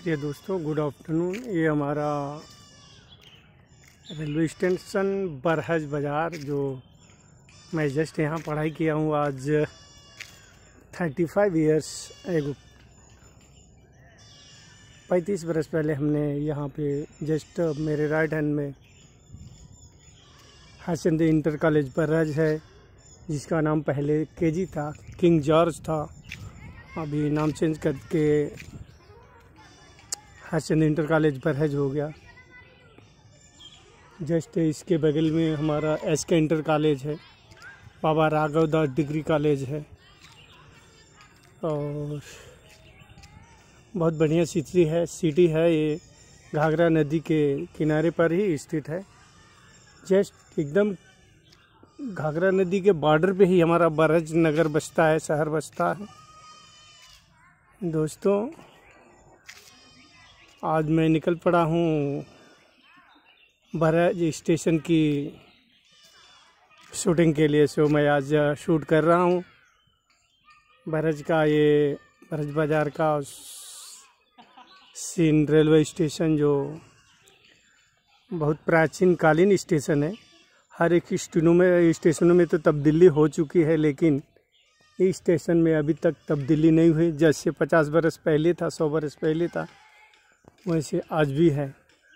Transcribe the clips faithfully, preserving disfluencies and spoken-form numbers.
प्रिय दोस्तों, good afternoon. ये हमारा रेलवे स्टेशन बरहज बाज़ार, जो मैं जस्ट यहाँ पढ़ाई किया हूँ आज थर्टी फाइव ईयर्स एगो पैंतीस बरस पहले हमने यहाँ पे जस्ट मेरे राइट हैंड में हरचंद इंटर कॉलेज बरहज है, जिसका नाम पहले केजी था, किंग जॉर्ज था। अभी नाम चेंज करके हरचंद इंटर कॉलेज बरहज हो गया। जस्ट इसके बगल में हमारा एस के इंटर कॉलेज है, बाबा राघव दास डिग्री कॉलेज है, और बहुत बढ़िया सिटी है सिटी है ये घाघरा नदी के किनारे पर ही स्थित है। जस्ट एकदम घाघरा नदी के बॉर्डर पे ही हमारा बरहज नगर बसता है, शहर बसता है। दोस्तों, आज मैं निकल पड़ा हूँ बरहज स्टेशन की शूटिंग के लिए। सो मैं आज शूट कर रहा हूँ बरहज का, ये बरहज बाज़ार का सीन। रेलवे स्टेशन जो बहुत प्राचीन कालीन स्टेशन है। हर एक स्टेशनों में स्टेशनों में तो तब्दीली हो चुकी है, लेकिन इस स्टेशन में अभी तक तब्दीली नहीं हुई। जैसे पचास बरस पहले था, सौ बरस पहले था, वैसे आज भी है।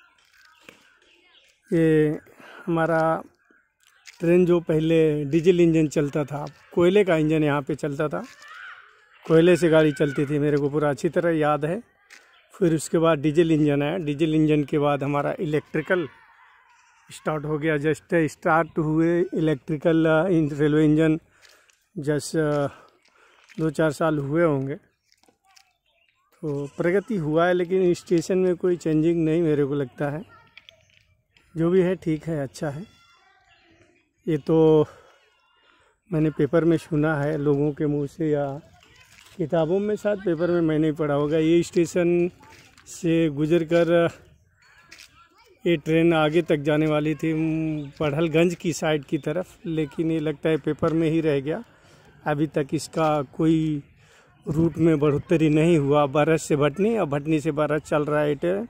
ये हमारा ट्रेन जो पहले डीजल इंजन चलता था, कोयले का इंजन यहाँ पे चलता था, कोयले से गाड़ी चलती थी, मेरे को पूरा अच्छी तरह याद है। फिर उसके बाद डीजल इंजन आया, डीजल इंजन के बाद हमारा इलेक्ट्रिकल स्टार्ट हो गया। जस्ट स्टार्ट हुए इलेक्ट्रिकल रेलवे इंजन जैसे दो चार साल हुए होंगे, तो प्रगति हुआ है, लेकिन स्टेशन में कोई चेंजिंग नहीं मेरे को लगता है। जो भी है ठीक है, अच्छा है। ये तो मैंने पेपर में सुना है लोगों के मुंह से, या किताबों में, शायद पेपर में मैंने पढ़ा होगा। ये स्टेशन से गुजरकर ये ट्रेन आगे तक जाने वाली थी पढ़लगंज की साइड की तरफ, लेकिन ये लगता है पेपर में ही रह गया। अभी तक इसका कोई रूट में बढ़ोतरी नहीं हुआ। बरहज से भटनी और भटनी से बरहज चल रहा है ट्रेन।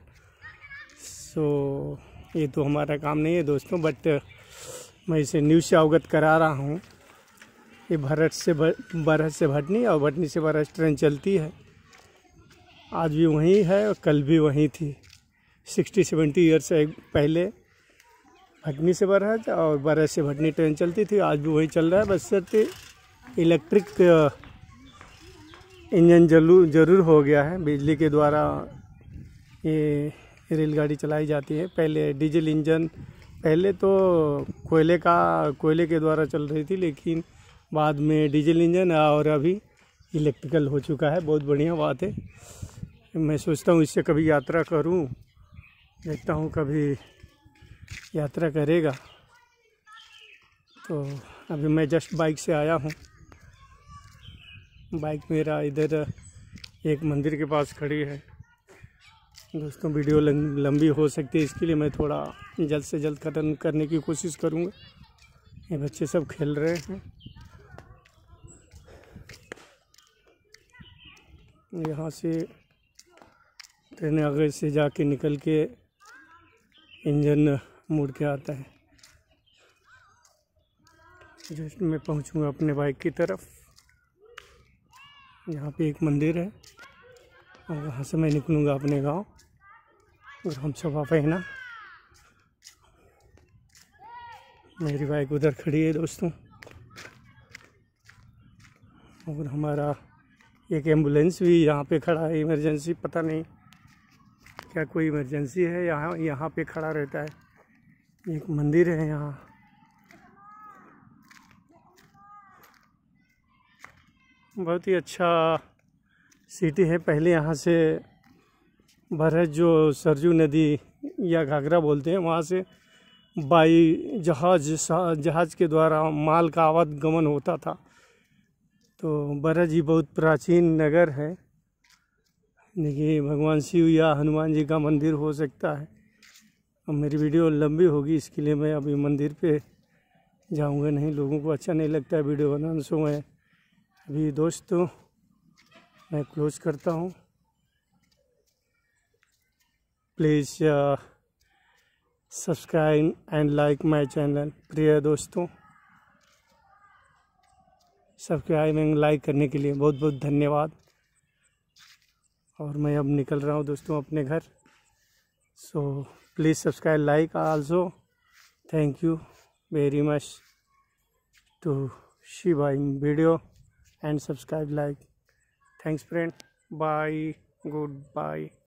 सो ये तो हमारा काम नहीं है दोस्तों, बट मैं इसे न्यूज़ से अवगत करा रहा हूँ। ये बरहज से बरहज से भटनी और भटनी से बरहज ट्रेन चलती है। आज भी वहीं है और कल भी वहीं थी। सिक्सटी सेवेंटी ईयर्स पहले भटनी से बरहज और बरहज से भटनी ट्रेन चलती थी, आज भी वही चल रहा है। बस सिर्फ इलेक्ट्रिक इंजन जरूर जरूर हो गया है। बिजली के द्वारा ये रेलगाड़ी चलाई जाती है। पहले डीजल इंजन, पहले तो कोयले का कोयले के द्वारा चल रही थी, लेकिन बाद में डीजल इंजन और अभी इलेक्ट्रिकल हो चुका है। बहुत बढ़िया बात है। मैं सोचता हूँ इससे कभी यात्रा करूँ, देखता हूँ कभी यात्रा करेगा। तो अभी मैं जस्ट बाइक से आया हूँ। बाइक मेरा इधर एक मंदिर के पास खड़ी है। दोस्तों, वीडियो लंबी हो सकती है, इसके लिए मैं थोड़ा जल्द से जल्द खत्म करने की कोशिश करूँगा। ये बच्चे सब खेल रहे हैं। यहाँ से ट्रेन आगे से जाके निकल के इंजन मुड़ के आता है। जस्ट मैं पहुँचूँगा अपने बाइक की तरफ। यहाँ पे एक मंदिर है और वहाँ से मैं निकलूँगा अपने गांव। और हम सब पहना, मेरी बाइक उधर खड़ी है दोस्तों। और हमारा एक एम्बुलेंस भी यहाँ पे खड़ा है, इमरजेंसी, पता नहीं क्या कोई इमरजेंसी है, यहाँ यहाँ पे खड़ा रहता है। एक मंदिर है यहाँ। बहुत ही अच्छा सिटी है। पहले यहाँ से बरहज जो सरजू नदी या घाघरा बोलते हैं, वहाँ से बाई जहाज जहाज के द्वारा माल का आवागमन होता था। तो बरहज ही बहुत प्राचीन नगर है। देखिए, भगवान शिव या हनुमान जी का मंदिर हो सकता है। अब मेरी वीडियो लंबी होगी, इसके लिए मैं अभी मंदिर पे जाऊंगा नहीं, लोगों को अच्छा नहीं लगता है वीडियो बनाना। सो मैं अभी दोस्तों मैं क्लोज करता हूँ। Please subscribe and like my channel. प्रिय दोस्तों, सब्सक्राइब एंड लाइक करने के लिए बहुत बहुत धन्यवाद। और मैं अब निकल रहा हूँ दोस्तों अपने घर। So please subscribe like also. Thank you very much to Shiva in video and subscribe like. Thanks friend. Bye. Goodbye.